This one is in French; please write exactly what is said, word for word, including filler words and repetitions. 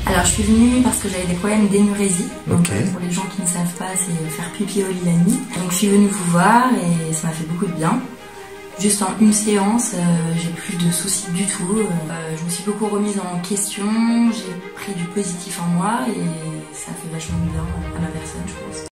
Alors je suis venue parce que j'avais des problèmes d'énurésie. Donc Okay. pour les gens qui ne savent pas, c'est faire pipi au lit la nuit. Donc je suis venue vous voir et ça m'a fait beaucoup de bien. Juste en une séance, euh, j'ai plus de soucis du tout. Euh, je me suis beaucoup remise en question, j'ai pris du positif en moi et ça fait vachement de bien à ma personne, je pense.